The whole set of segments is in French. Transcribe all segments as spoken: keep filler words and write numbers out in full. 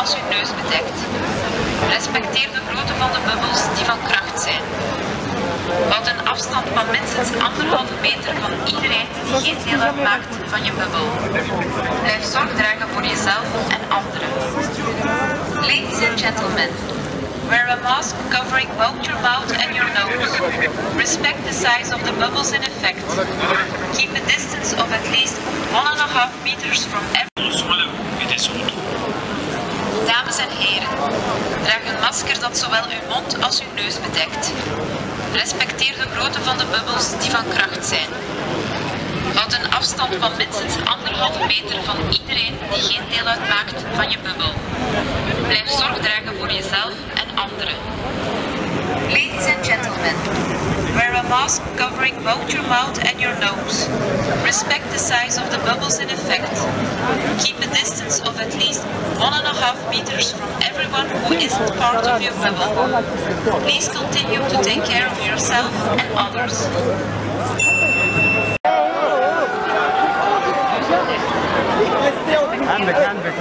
als uw neus bedekt. Respecteer de grootte van de bubbels die van kracht zijn. Houd een afstand van minstens anderhalve meter van iedereen die geen deel uitmaakt van je bubbel. Blijf zorg dragen voor jezelf en anderen. Ladies and gentlemen, wear a mask covering both your mouth and your nose. Respect the size of the bubbles in effect. Keep a distance of at least one and a half meters from every... Dames en heren, draag een masker dat zowel uw mond als uw neus bedekt. Respecteer de grootte van de bubbels die van kracht zijn. Houd een afstand van minstens anderhalve meter van iedereen die geen deel uitmaakt van je bubbel. Blijf zorg dragen voor jezelf en anderen. Ladies and gentlemen, wear a mask covering both your mouth and your nose. Respect the size of the bubbles in effect. Keep a distance of at least one and a half meters from everyone who isn't part of your bubble. Please continue to take care of yourself and others. عندك عندك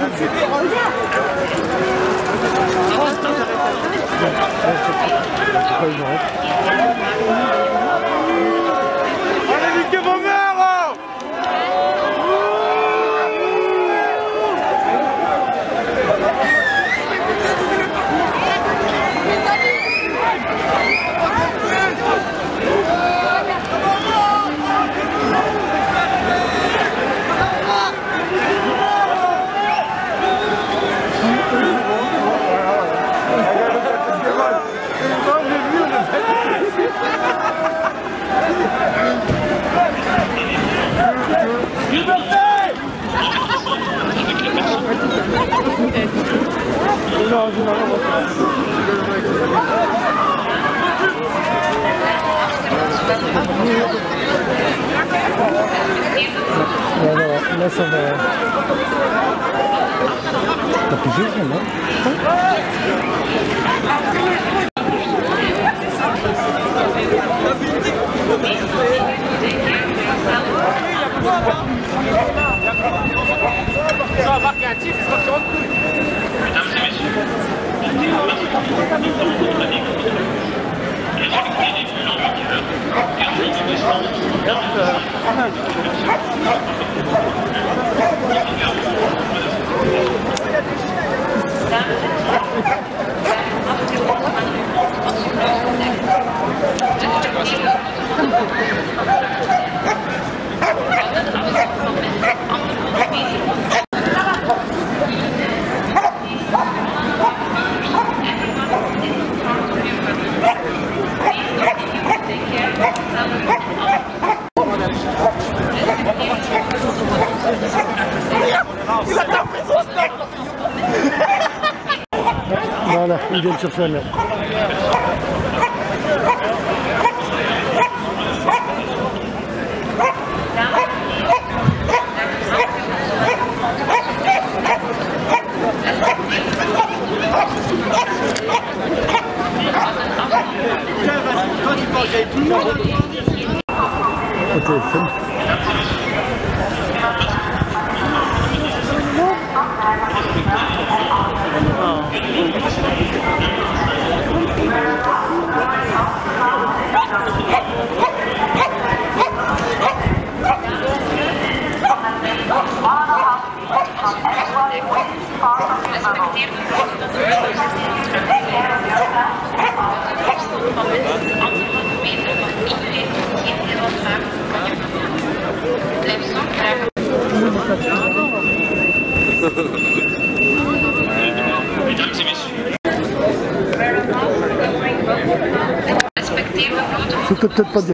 Laisse on t'as plus juste non? Ça va marquer un tir, c'est pas sur. Mesdames et messieurs, Voilà, ils viennent sur là. Okay, fünf. C'était peut-être pas bien.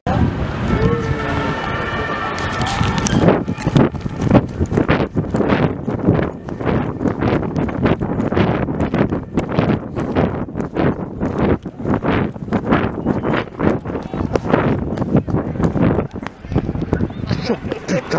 Putain.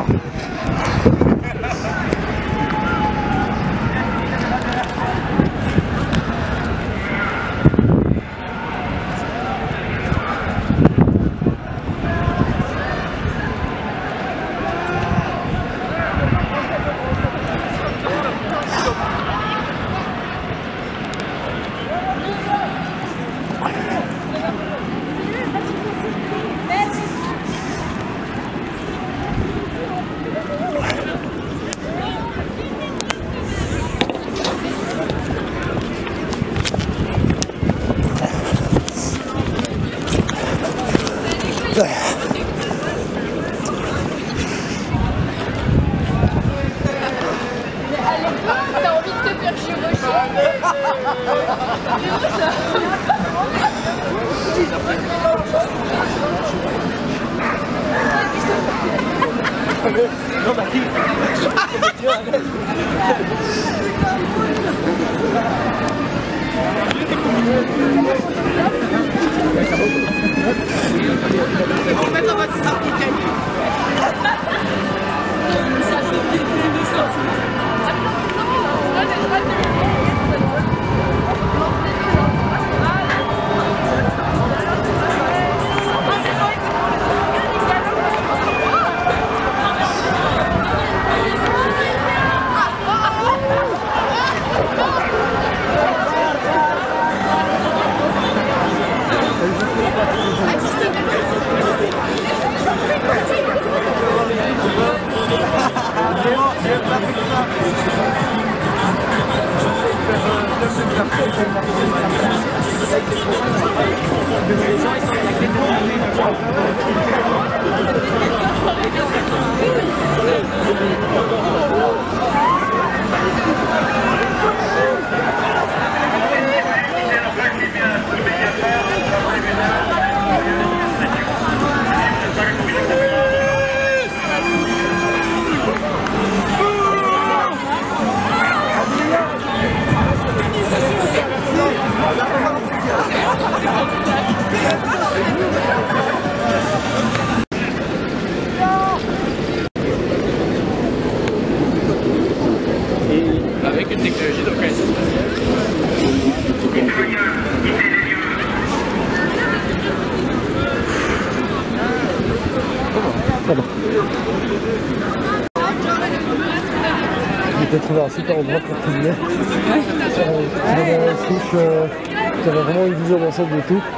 Non, bah si. On met dans votre sac qui gagne. Avec une technologie de reconnaissance faciale. Pardon. J'ai trouvé un super endroit pour filmer. Dans la souche, euh, qui avait vraiment une vision d'ensemble de tout.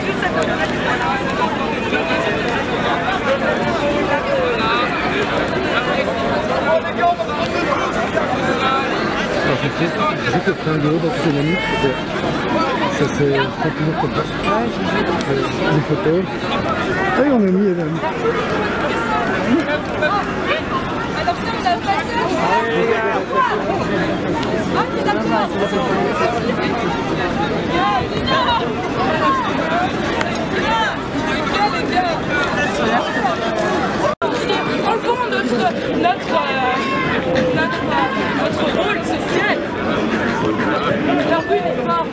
J'ai fait plein de vidéos dans toutes les manies, ça c'est pas toujours comme ça. Des photos. Ah oui, on a mis Hélène. Enlevons notre, notre, notre, notre rôle social. La rue est forte.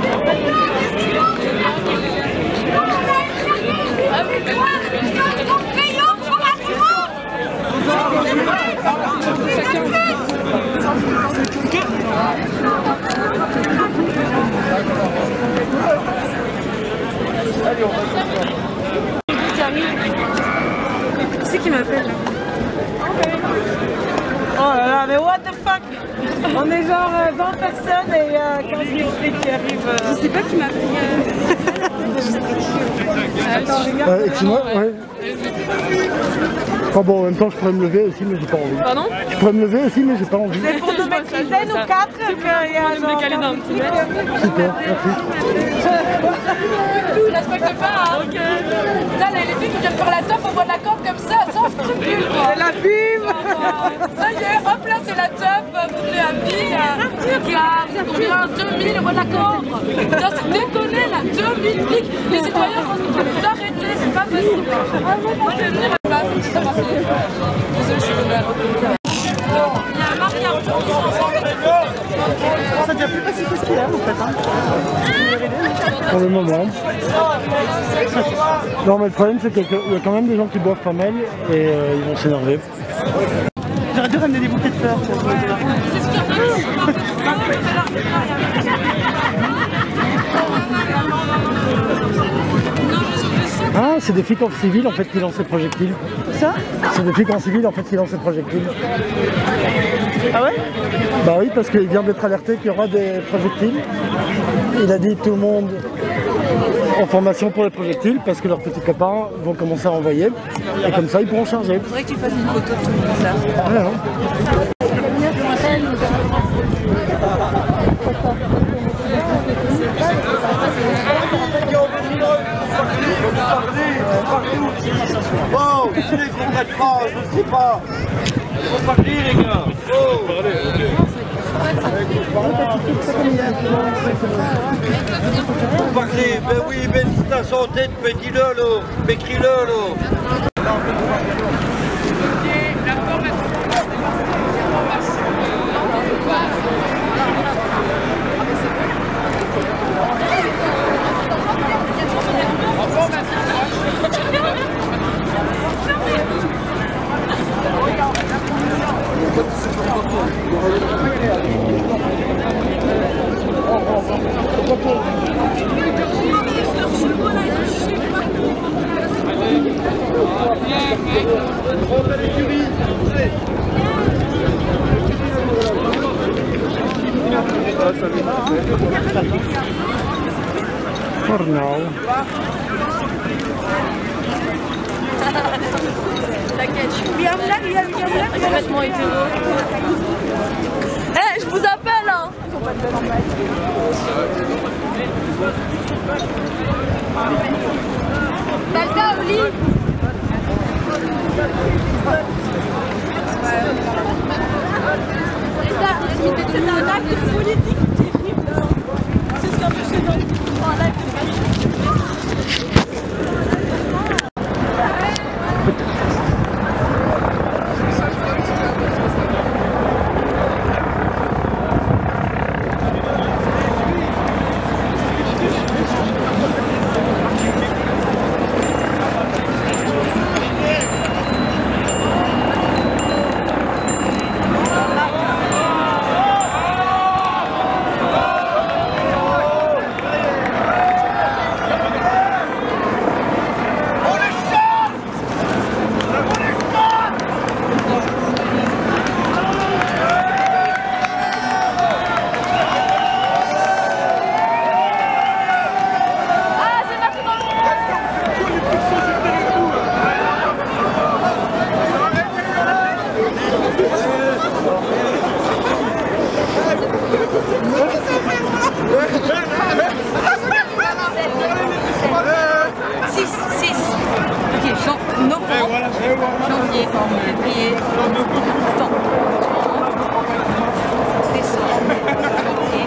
Avec moi, notre payant pour la Qui c'est qui m'appelle là? Oh là là, mais what the fuck? On est genre vingt personnes et euh, quinze mille flics qui arrivent. Euh... Je sais pas qui m'a pris. Attends, regarde. Euh, Excuse-moi, ouais. Enfin bon, en même temps, je pourrais me lever aussi, mais j'ai pas envie. Pardon? Je pourrais me lever aussi, mais j'ai pas envie. C'est pour nous maîtriser, nous quatre, qu'il y a genre... décaler d'un petit mètre. Super, merci. Tu respectes pas, hein? Ok. Putain, les filles qui viennent faire la teuf au bout de la corde comme ça, sans scrupule, quoi. C'est la pub. Ça y est, hop là, c'est la teuf, vous les amis. Regarde, c'est combien? deux mille au bout de la corde. Putain, c'est déconné, là, deux mille flics. Les citoyens pensent qu'on peut les arrêter, c'est pas possible. Moi, je vais venir à la place, ça va faire. Désolée, je suis venue à l'autre. Il y a un mariage. Ça devient plus facile que ce qu'il y a, en fait. Hein. Pour le moment. Non, mais le problème, c'est qu'il y a quand même des gens qui boivent pas mal et euh, ils vont s'énerver. J'aurais dû ramener des bouquets de fleurs. Ah, c'est des flics en civil en fait qui lancent des projectiles. Ça? C'est des flics en civil en fait qui lancent des projectiles. Ah ouais? Bah oui, parce qu'il vient d'être alerté qu'il y aura des projectiles. Il a dit tout le monde en formation pour les projectiles parce que leurs petits copains vont commencer à envoyer et comme ça ils pourront charger. Il faudrait que tu fasses une photo de tout le monde ça. Ouais, hein. Bon, si les comprennent pas, je sais pas. Faut parler les gars. Oh. Faut parler, ben oui, ben si t'as son tête, ben dis-le là, ben crie-le là. For now. Complètement hétéro. Eh, je vous appelle hein. Balda au lit. C'est ça, c'est un acte politique terrible. C'est ce qu'un peu c'est dans un acte janvier, février, temps. Décembre, janvier,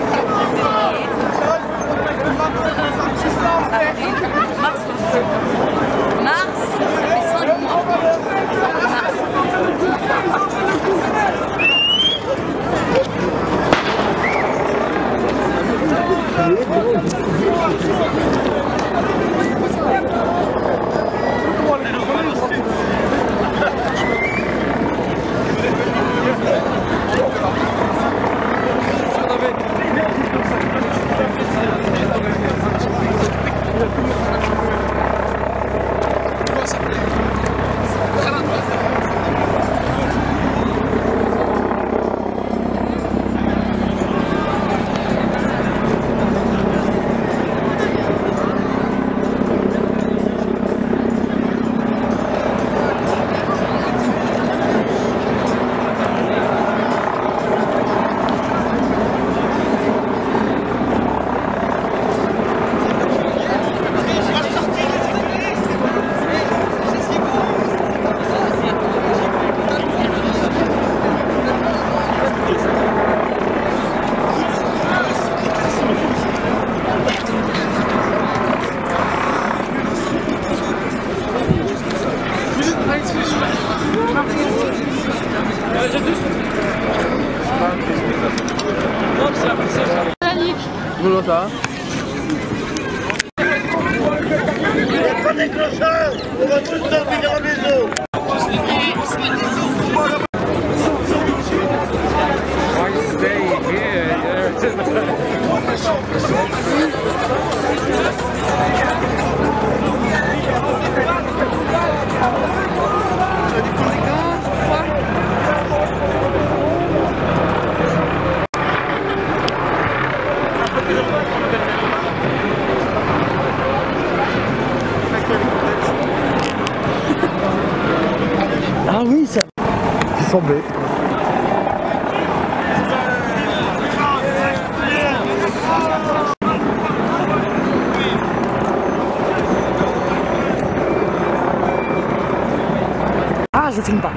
février, mars. Mars, ça fait cinq mois. Mars. Bonjour, ça va? Il n'y a pas des clochards, on va tous dormir à la maison. Ah oui, ça. Ils sont bêtes. Ah, je filme pas.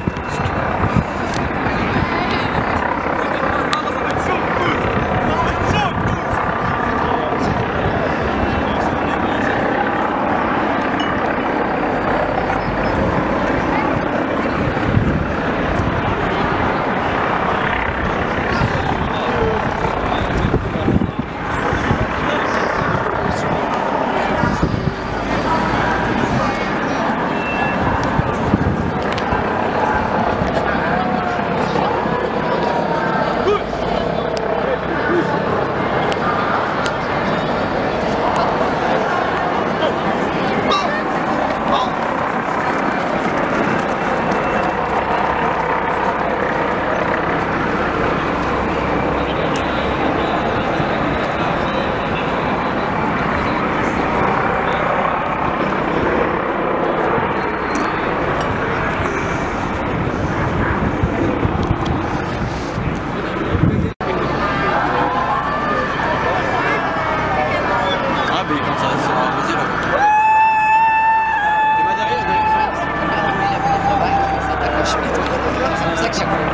avec chaque fois.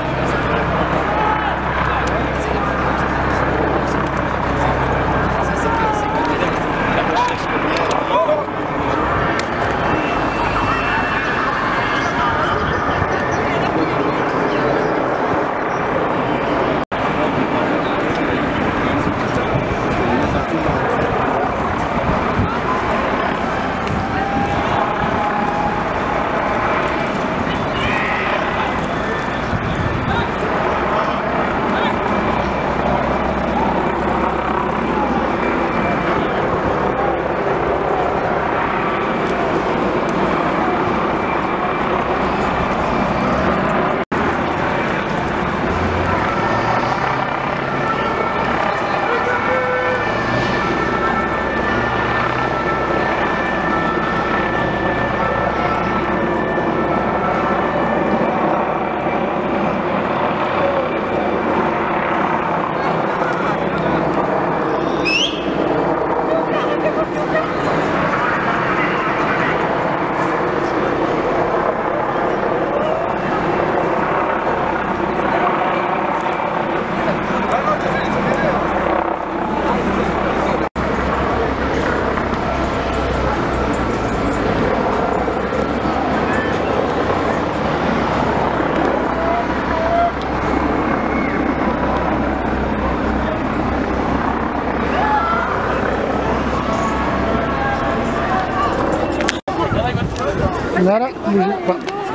Voilà, bougez pas.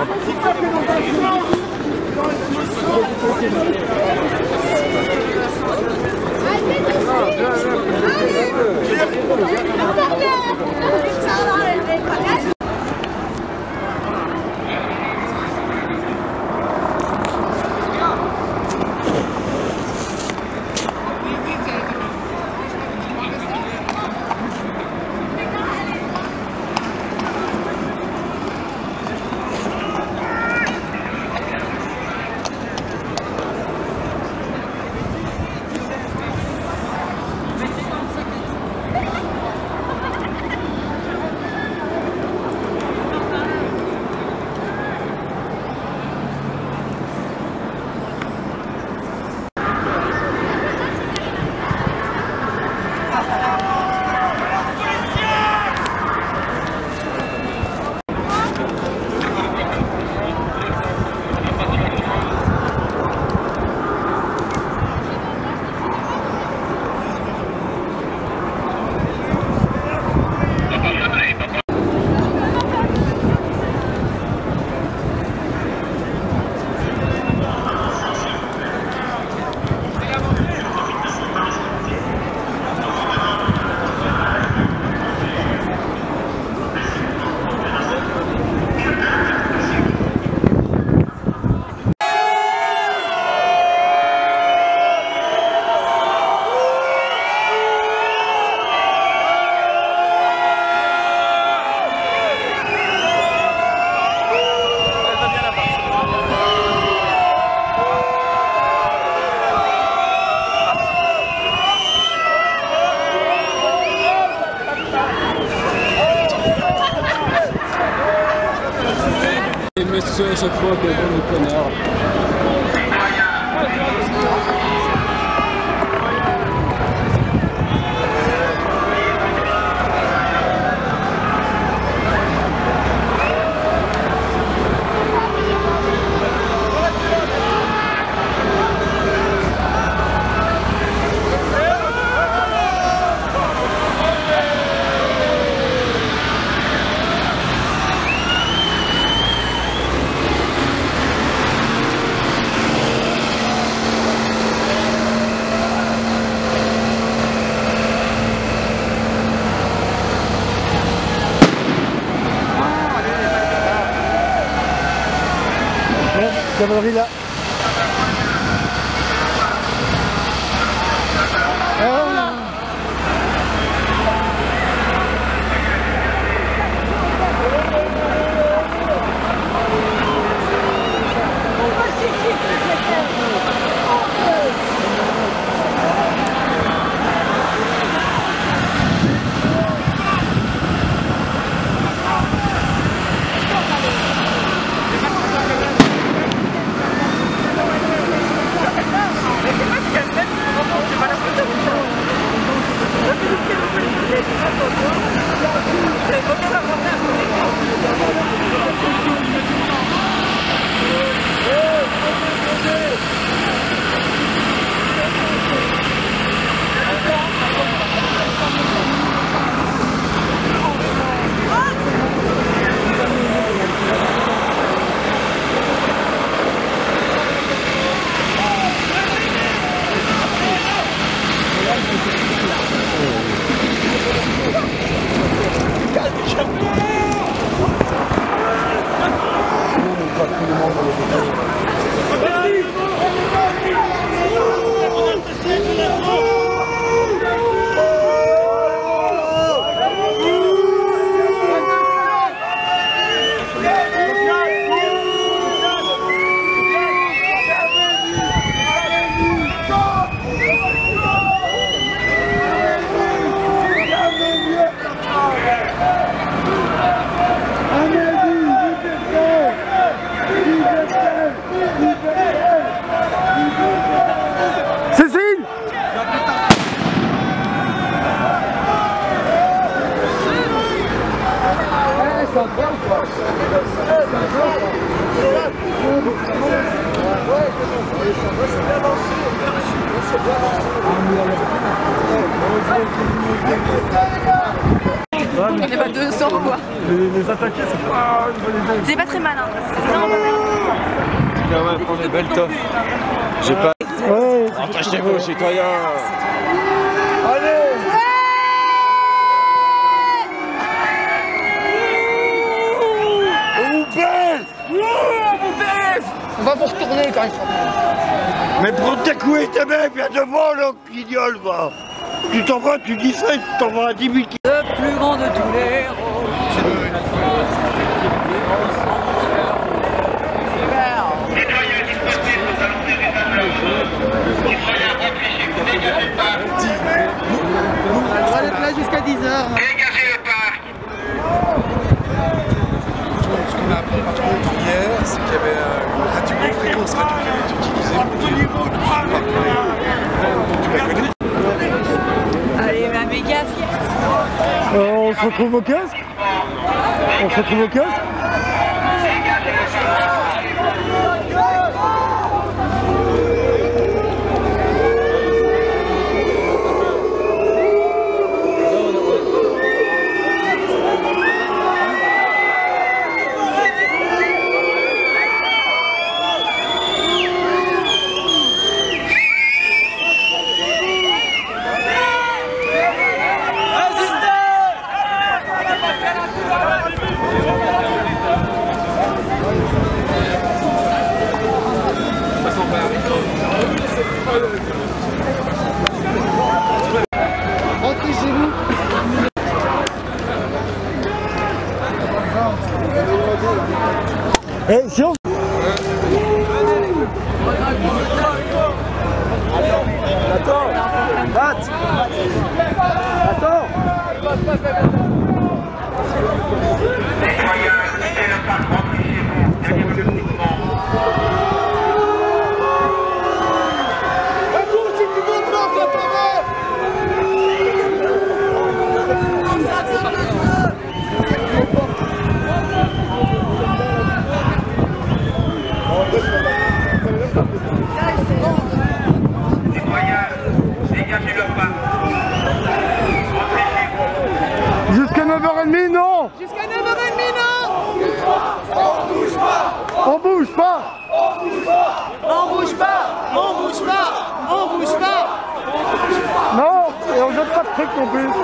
Mais à chaque fois que bon le connard. Cavalerie là. Ah. On n'est pas deux cents quoi. Les, les attaquer, c'est pas une bonne idée. C'est pas très malin. C'est vraiment pas malin. Quand même, prends des belles toffes. J'ai pas. Ouais, Rentrez chez vous, citoyens. Allez! On vous baisse! On vous baisse. On va vous retourner quand il sera bon. Mais prends tes coups et tes mecs, viens devant, là, guignol, va! Tu t'en vas, tu dis ça, tu t'en vas à dix mille kilomètres. Le plus grand de tous les héros. On va être là jusqu'à dix heures. Dégagez le parc. Ce qu'on a appris par contre hier, c'est qu'il y avait une radio, une fréquence radio qui avait été utilisée pour dire tu la connais. Allez, ma méga fière. Euh, on se retrouve au casque. On se retrouve au casque. Rentrez chez vous. Eh, si on... Attends! Bat! Attends! Citoyens, quittez le parc, rentrez chez vous. Derrière le mouvement. Citoyens, dégagez le parc. Rentrez chez vous. Jusqu'à neuf heures trente, non. Jusqu'à neuf heures trente, non. On bouge pas. On bouge pas. On bouge pas. On bouge pas. Non, et on jette pas de trucs non plus.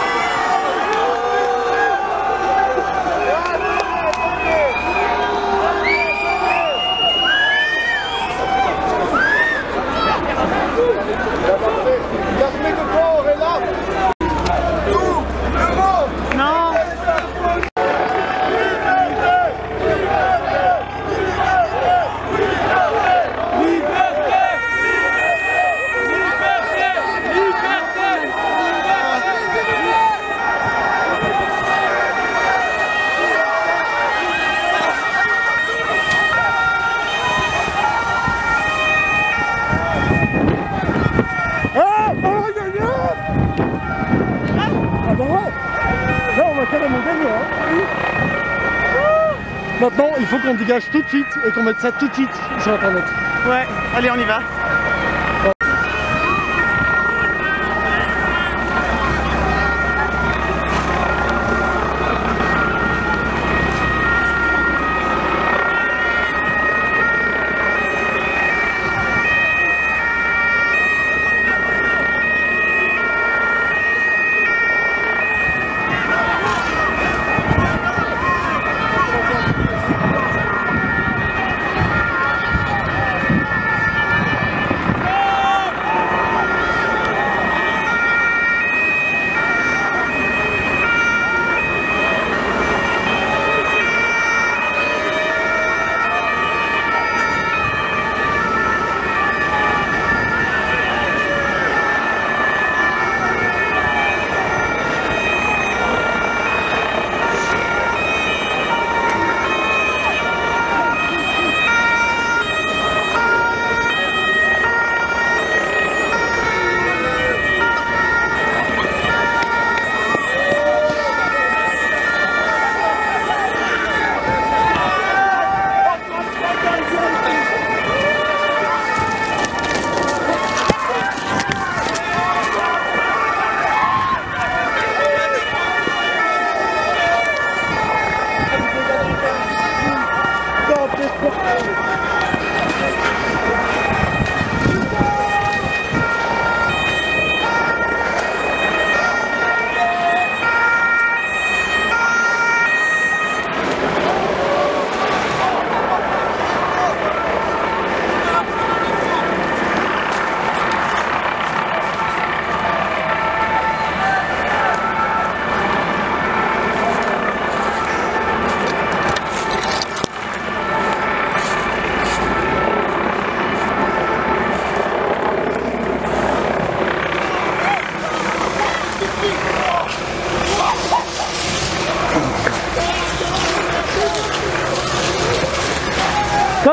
L'armée de corps est là! Tout le monde! Non. Ah, on va gagner. Ah bah ouais. Là, on va carrément gagner. Hein. Maintenant, il faut qu'on dégage tout de suite et qu'on mette ça tout de suite sur Internet. Ouais, allez, on y va.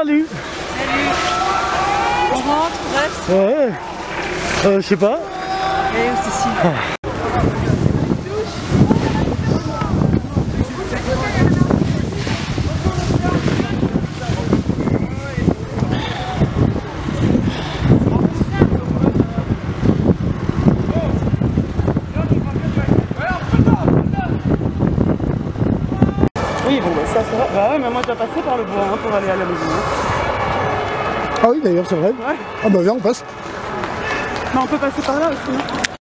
Salut. Salut. On rentre, on reste. Ouais. Euh, je sais pas. Et où c'est si. Oui, bon, bah, ça, ça va. Bah ouais, mais moi, je dois passer par le bois hein, pour aller à la maison. Ah oui, d'ailleurs, c'est vrai. Ouais. Ah bah viens, on passe. Mais on peut passer par là aussi.